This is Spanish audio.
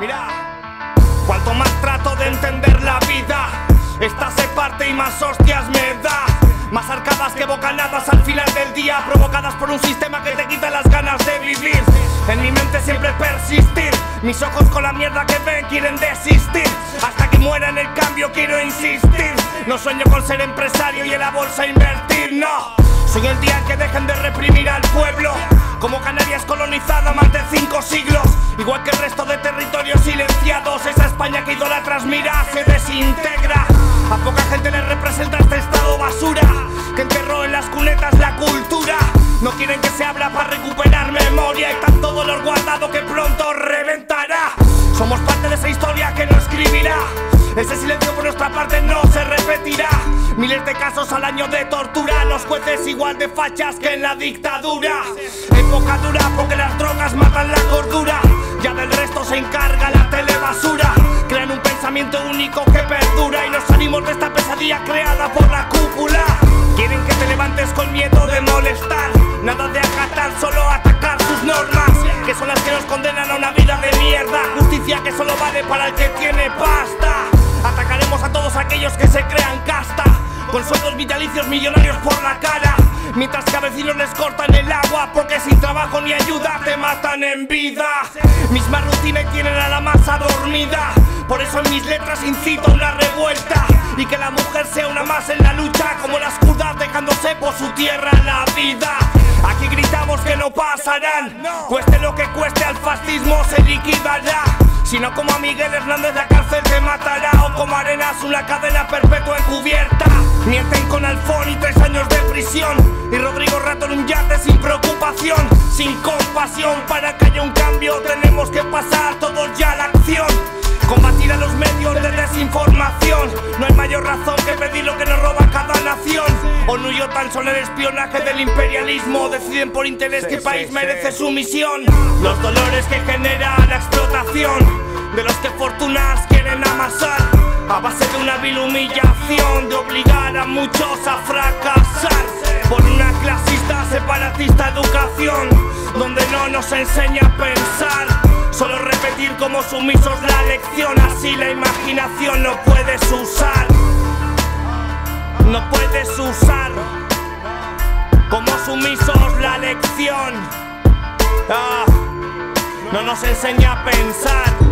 Mira, cuanto más trato de entender la vida, esta se parte y más hostias me da. Más arcadas que bocanadas al final del día, provocadas por un sistema que te quita las ganas de vivir. En mi mente siempre persistir, mis ojos con la mierda que ven quieren desistir. Hasta que muera en el cambio quiero insistir. No sueño con ser empresario y en la bolsa invertir, no. Soy el día en que dejen de reprimir al pueblo. Como Canarias colonizada más de 5 siglos, igual que el resto de territorios silenciados. Esa España que idolatras mira se desintegra. A poca gente le representa este estado basura que enterró en las cunetas la cultura. No quieren que se abra para recuperar memoria, y tanto dolor guardado que pronto reventará. Somos parte de esa historia que no escribirá. Ese silencio por nuestra parte no se repetirá. Miles de casos al año de tortura, los jueces igual de fachas que en la dictadura. Época dura porque las drogas matan la cordura. Ya del resto se encarga la telebasura. Crean un pensamiento único que perdura y nos salimos de esta pesadilla creada por la cúpula. Quieren que te levantes con miedo de molestar, nada de acatar, solo atacar sus normas, que son las que nos condenan a una vida de mierda. Justicia que solo vale para el que tiene pasta. Atacaremos a todos aquellos que se crean casta, con sueldos vitalicios millonarios por la cara, mientras que a vecinos les cortan el agua, porque sin trabajo ni ayuda te matan en vida. Misma rutina y tienen a la masa dormida. Por eso en mis letras incito a una revuelta, y que la mujer sea una más en la lucha, como las kurdas dejándose por su tierra la vida. Aquí gritamos que no pasarán, cueste lo que cueste, al fascismo se liquidará. Si no como a Miguel Hernández la cárcel te matará, o como Arenas una cadena perpetua encubierta. Mienten con Alfón y 3 años de prisión, y Rodrigo Rato en un yate sin preocupación, sin compasión. Para que haya un cambio tenemos que pasar todos ya a la acción, combatir a los medios de desinformación. No hay mayor razón que pedir lo que nos roba cada nación. ONU y OTAN son el espionaje del imperialismo, deciden por interés qué país merece su misión. Los dolores que genera la explotación de los que fortunas quieren amasar, a base de una vil humillación, de obligar a muchos a fracasar por una clasista, separatista educación, donde no nos enseña a pensar, solo repetir como sumisos la lección. Así la imaginación no puedes usar, no puedes usar como sumisos la lección. No nos enseña a pensar.